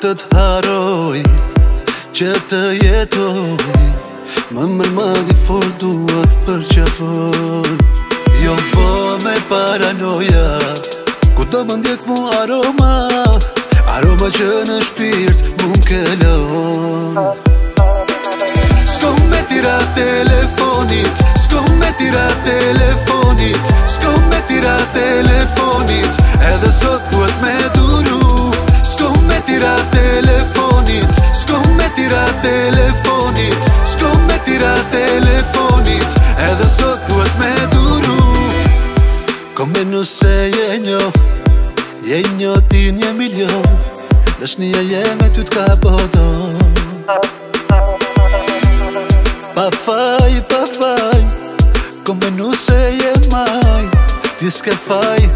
të t'haroj, që të jetoj. Më mërë madhi for dua përqafoj. Jo po me paranoja, ku do më ndjek mu aroma, aroma që në shpirt mu m'kelon. S'ko me tira telefonit, s'ko me tira telefonit, s'ko me tira telefonit, edhe sot duhet me duru. S'ko me tira telefonit, s'ko me tira telefonit, s'ko me tira telefonit, edhe sot duhet me duru. Come nëse je njo ti 1 milion, dashnia jeme ty t'ka bodon. Pa faj, come nëse je maj, ti s'ke faj,